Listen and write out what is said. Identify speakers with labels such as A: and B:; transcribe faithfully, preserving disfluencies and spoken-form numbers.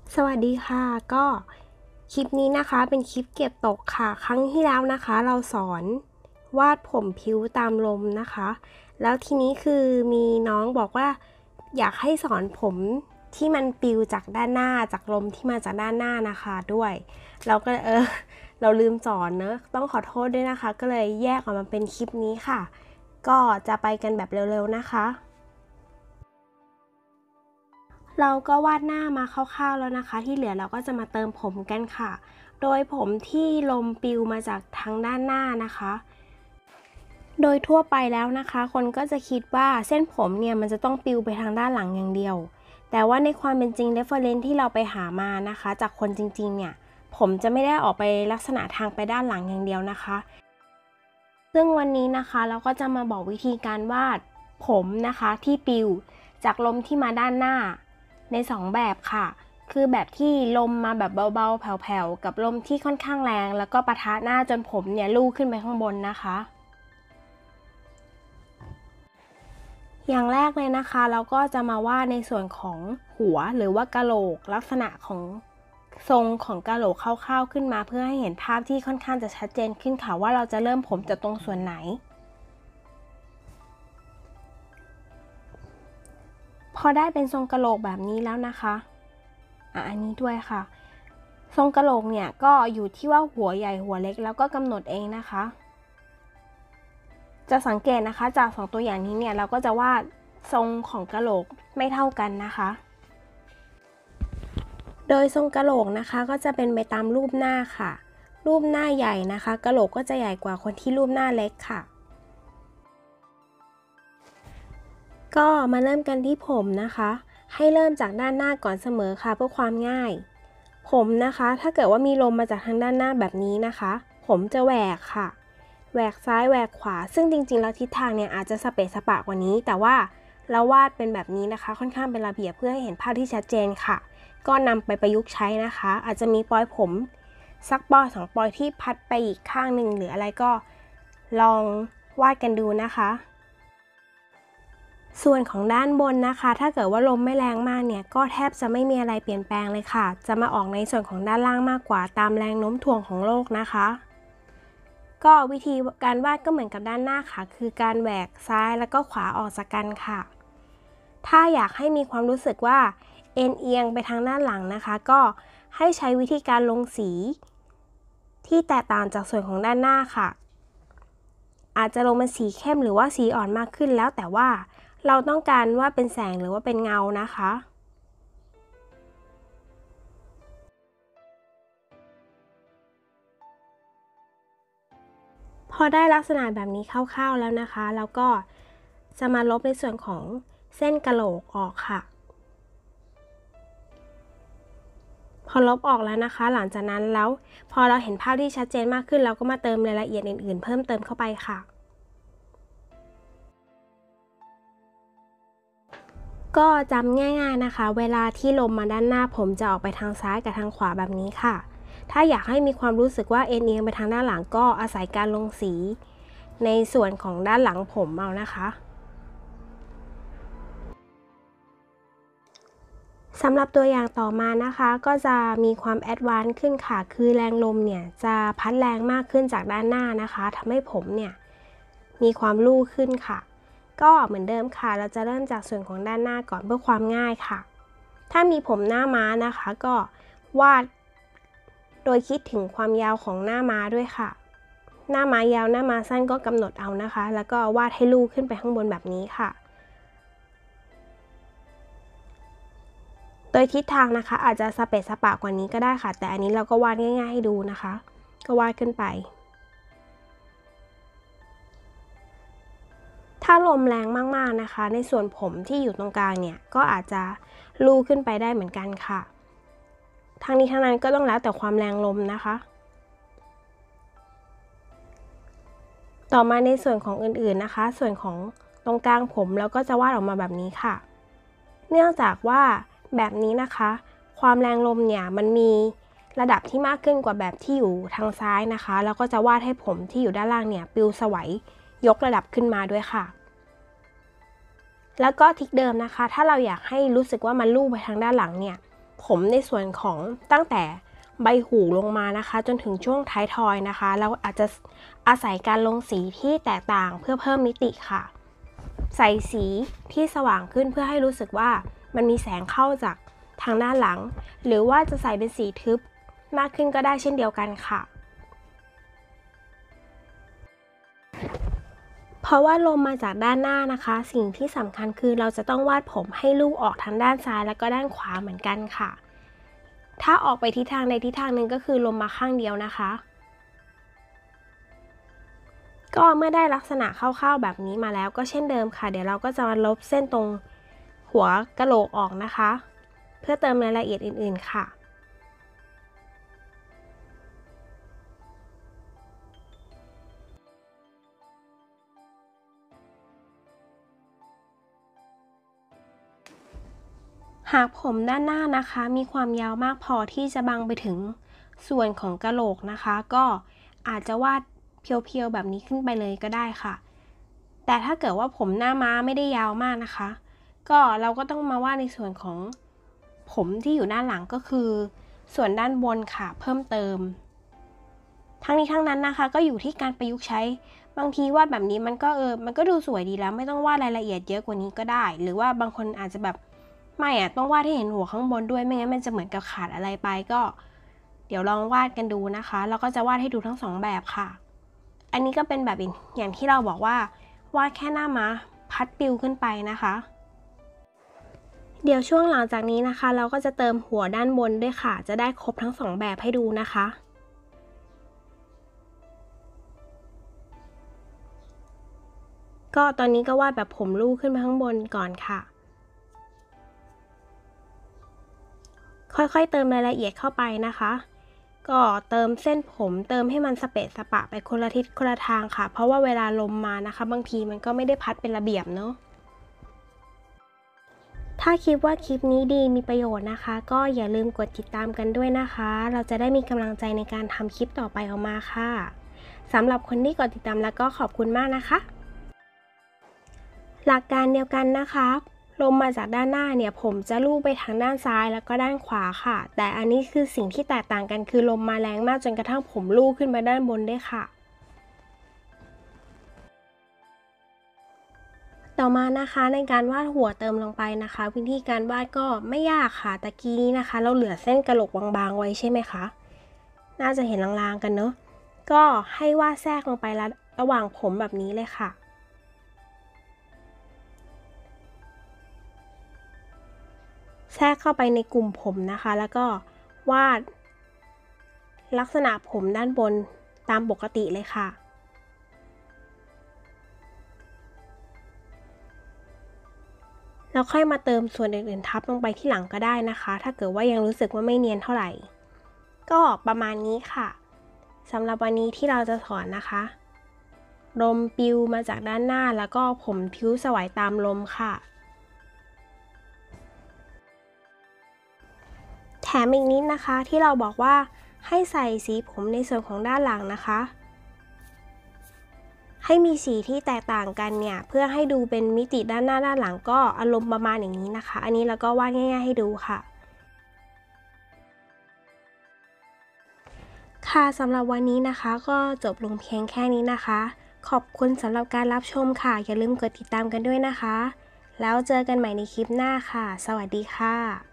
A: สวัสดีค่ะก็คลิปนี้นะคะเป็นคลิปเก็บตกค่ะครั้งที่แล้วนะคะเราสอนวาดผมพิ้วตามลมนะคะแล้วทีนี้คือมีน้องบอกว่าอยากให้สอนผมที่มันปลิวจากด้านหน้าจากลมที่มาจากด้านหน้านะคะด้วยเราก็เออเราลืมสอนเนอะต้องขอโทษด้วยนะคะก็เลยแยกออกมาเป็นคลิปนี้ค่ะก็จะไปกันแบบเร็วๆนะคะเราก็วาดหน้ามาคร่าวๆแล้วนะคะที่เหลือเราก็จะมาเติมผมกันค่ะโดยผมที่ลมปลิวมาจากทางด้านหน้านะคะโดยทั่วไปแล้วนะคะคนก็จะคิดว่าเส้นผมเนี่ยมันจะต้องปลิวไปทางด้านหลังอย่างเดียวแต่ว่าในความเป็นจริง reference ที่เราไปหามานะคะจากคนจริงๆเนี่ยผมจะไม่ได้ออกไปลักษณะทางไปด้านหลังอย่างเดียวนะคะซึ่งวันนี้นะคะเราก็จะมาบอกวิธีการวาดผมนะคะที่ปลิวจากลมที่มาด้านหน้าในสองแบบค่ะคือแบบที่ลมมาแบบเบาๆแผ่วๆกับลมที่ค่อนข้างแรงแล้วก็ปะทะหน้าจนผมเนี่ยลู่ขึ้นไปข้างบนนะคะอย่างแรกเลยนะคะเราก็จะมาวาดในส่วนของหัวหรือว่ากะโหลกลักษณะของทรงของกะโหลกคร่าวๆขึ้นมาเพื่อให้เห็นภาพที่ค่อนข้างจะชัดเจนขึ้นค่ะว่าเราจะเริ่มผมจากตรงส่วนไหนพอได้เป็นทรงกะโหลกแบบนี้แล้วนะคะอ่ะอันนี้ด้วยค่ะทรงกะโหลกเนี่ยก็อยู่ที่ว่าหัวใหญ่หัวเล็กแล้วก็กำหนดเองนะคะจะสังเกตนะคะจากสองตัวอย่างนี้เนี่ยเราก็จะวาดทรงของกะโหลกไม่เท่ากันนะคะโดยทรงกะโหลกนะคะก็จะเป็นไปตามรูปหน้าค่ะรูปหน้าใหญ่นะคะกะโหลกก็จะใหญ่กว่าคนที่รูปหน้าเล็กค่ะก็มาเริ่มกันที่ผมนะคะให้เริ่มจากด้านหน้าก่อนเสมอค่ะเพื่อความง่ายผมนะคะถ้าเกิดว่ามีลมมาจากทางด้านหน้าแบบนี้นะคะผมจะแหวกค่ะแหวกซ้ายแหวกขวาซึ่งจริงๆแล้วทิศทางเนี่ยอาจจะสเปซสปะกว่านี้แต่ว่าเราวาดเป็นแบบนี้นะคะค่อนข้างเป็นระเบียบเพื่อให้เห็นภาพที่ชัดเจนค่ะก็นำไปประยุกต์ใช้นะคะอาจจะมีปลอยผมสักปลอยสองปลอยที่พัดไปอีกข้างหนึ่งหรืออะไรก็ลองวาดกันดูนะคะส่วนของด้านบนนะคะถ้าเกิดว่าลมไม่แรงมากเนี่ยก็แทบจะไม่มีอะไรเปลี่ยนแปลงเลยค่ะจะมาออกในส่วนของด้านล่างมากกว่าตามแรงโน้มถ่วงของโลกนะคะก็วิธีการวาดก็เหมือนกับด้านหน้าค่ะคือการแหวกซ้ายแล้วก็ขวาออกจากกันค่ะถ้าอยากให้มีความรู้สึกว่าเอ็นเอียงไปทางด้านหลังนะคะก็ให้ใช้วิธีการลงสีที่แตกต่างจากส่วนของด้านหน้าค่ะอาจจะลงเป็นสีเข้มหรือว่าสีอ่อนมากขึ้นแล้วแต่ว่าเราต้องการว่าเป็นแสงหรือว่าเป็นเงานะคะพอได้ลักษณะแบบนี้คร่าวๆแล้วนะคะแล้วก็จะมาลบในส่วนของเส้นกะโหลกออกค่ะพอลบออกแล้วนะคะหลังจากนั้นแล้วพอเราเห็นภาพที่ชัดเจนมากขึ้นเราก็มาเติมรายละเอียดอื่นๆเพิ่มเติมเข้าไปค่ะก็จำง่ายๆนะคะเวลาที่ลมมาด้านหน้าผมจะออกไปทางซ้ายกับทางขวาแบบนี้ค่ะถ้าอยากให้มีความรู้สึกว่าเอ็นเอียงไปทางด้านหลังก็อาศัยการลงสีในส่วนของด้านหลังผมเอานะคะสำหรับตัวอย่างต่อมานะคะก็จะมีความแอดวานซ์ขึ้นค่ะคือแรงลมเนี่ยจะพัดแรงมากขึ้นจากด้านหน้านะคะทำให้ผมเนี่ยมีความลู่ขึ้นค่ะก็เหมือนเดิมค่ะเราจะเริ่มจากส่วนของด้านหน้าก่อนเพื่อความง่ายค่ะถ้ามีผมหน้าม้านะคะก็วาดโดยคิดถึงความยาวของหน้าม้าด้วยค่ะหน้าม้ายาวหน้าม้าสั้นก็กำหนดเอานะคะแล้วก็วาดให้ลู่ขึ้นไปข้างบนแบบนี้ค่ะโดยทิศทางนะคะอาจจะสเปซสปะกว่านี้ก็ได้ค่ะแต่อันนี้เราก็วาดง่ายๆให้ดูนะคะก็วาดขึ้นไปถ้าลมแรงมากๆนะคะในส่วนผมที่อยู่ตรงกลางเนี่ยก็อาจจะลู่ขึ้นไปได้เหมือนกันค่ะทั้งนี้ทั้งนั้นก็ต้องแล้วแต่ความแรงลมนะคะต่อมาในส่วนของอื่นๆนะคะส่วนของตรงกลางผมเราก็จะวาดออกมาแบบนี้ค่ะเนื่องจากว่าแบบนี้นะคะความแรงลมเนี่ยมันมีระดับที่มากขึ้นกว่าแบบที่อยู่ทางซ้ายนะคะแล้วก็จะวาดให้ผมที่อยู่ด้านล่างเนี่ยปลิวสวัยยกระดับขึ้นมาด้วยค่ะแล้วก็ทิกเดิมนะคะถ้าเราอยากให้รู้สึกว่ามันลู่ไปทางด้านหลังเนี่ยผมในส่วนของตั้งแต่ใบหูลงมานะคะจนถึงช่วงท้ายทอยนะคะเราอาจจะอาศัยการลงสีที่แตกต่างเพื่อเพิ่มมิติค่ะใส่สีที่สว่างขึ้นเพื่อให้รู้สึกว่ามันมีแสงเข้าจากทางด้านหลังหรือว่าจะใส่เป็นสีทึบมากขึ้นก็ได้เช่นเดียวกันค่ะเพราะว่าลมมาจากด้านหน้านะคะสิ่งที่สำคัญคือเราจะต้องวาดผมให้ลูกออกทางด้านซ้ายและก็ด้านขวาเหมือนกันค่ะถ้าออกไปทิศทางใดทิศทางหนึ่งก็คือลมมาข้างเดียวนะคะก็เมื่อได้ลักษณะคร่าวๆแบบนี้มาแล้วก็เช่นเดิมค่ะเดี๋ยวเราก็จะมาลบเส้นตรงหัวกะโหลกออกนะคะเพื่อเติมรายละเอียดอื่นๆค่ะหากผมด้านหน้านะคะมีความยาวมากพอที่จะบังไปถึงส่วนของกะโหลกนะคะก็อาจจะวาดเพียวๆแบบนี้ขึ้นไปเลยก็ได้ค่ะแต่ถ้าเกิดว่าผมหน้าม้าไม่ได้ยาวมากนะคะก็เราก็ต้องมาวาดในส่วนของผมที่อยู่ด้านหลังก็คือส่วนด้านบนค่ะเพิ่มเติมทั้งนี้ทั้งนั้นนะคะก็อยู่ที่การประยุกต์ใช้บางทีวาดแบบนี้มันก็เออมันก็ดูสวยดีแล้วไม่ต้องวาดรายละเอียดเยอะกว่านี้ก็ได้หรือว่าบางคนอาจจะแบบไม่อะต้องวาดให้เห็นหัวข้างบนด้วยไม่งั้นมันจะเหมือนกับขาดอะไรไปก็เดี๋ยวลองวาดกันดูนะคะแล้วก็จะวาดให้ดูทั้งสองแบบค่ะอันนี้ก็เป็นแบบอย่างที่เราบอกว่าวาดแค่หน้าม้าพัดปลิวขึ้นไปนะคะเดี๋ยวช่วงหลังจากนี้นะคะเราก็จะเติมหัวด้านบนด้วยค่ะจะได้ครบทั้งสองแบบให้ดูนะคะก็ตอนนี้ก็วาดแบบผมลูกขึ้นไปข้างบนก่อนค่ะค่อยๆเติมรายละเอียดเข้าไปนะคะก็เติมเส้นผมเติมให้มันสเปะสปะไปคนละทิศคนละทางค่ะเพราะว่าเวลาลมมานะคะบางทีมันก็ไม่ได้พัดเป็นระเบียบเนาะถ้าคิดว่าคลิปนี้ดีมีประโยชน์นะคะก็อย่าลืมกดติดตามกันด้วยนะคะเราจะได้มีกำลังใจในการทำคลิปต่อไปออกมาค่ะสำหรับคนที่กดติดตามแล้วก็ขอบคุณมากนะคะหลักการเดียวกันนะคะลมมาจากด้านหน้าเนี่ยผมจะลูบไปทางด้านซ้ายแล้วก็ด้านขวาค่ะแต่อันนี้คือสิ่งที่แตกต่างกันคือลมมาแรงมากจนกระทั่งผมลูบขึ้นไปด้านบนด้วยค่ะต่อมานะคะในการวาดหัวเติมลงไปนะคะวิธีการวาดก็ไม่ยากค่ะตะกี้นี้นะคะเราเหลือเส้นกระโหลกบางๆไว้ใช่ไหมคะน่าจะเห็นลางๆกันเนอะก็ให้วาดแทรกลงไประหว่างผมแบบนี้เลยค่ะแทรกเข้าไปในกลุ่มผมนะคะแล้วก็วาดลักษณะผมด้านบนตามปกติเลยค่ะแล้วค่อยมาเติมส่วนอื่นๆทับลงไปที่หลังก็ได้นะคะถ้าเกิดว่ายังรู้สึกว่าไม่เนียนเท่าไหร่ก็ประมาณนี้ค่ะสำหรับวันนี้ที่เราจะสอนนะคะลมปลิวมาจากด้านหน้าแล้วก็ผมพิ้วสวายตามลมค่ะแถมอีกนิดนะคะที่เราบอกว่าให้ใส่สีผมในส่วนของด้านหลังนะคะให้มีสีที่แตกต่างกันเนี่ยเพื่อให้ดูเป็นมิติด้านหน้าด้านหลังก็อารมณ์ประมาณอย่างนี้นะคะอันนี้เราก็วาดง่ายๆให้ดูค่ะค่ะสำหรับวันนี้นะคะก็จบลงเพียงแค่นี้นะคะขอบคุณสำหรับการรับชมค่ะอย่าลืมกดติดตามกันด้วยนะคะแล้วเจอกันใหม่ในคลิปหน้าค่ะสวัสดีค่ะ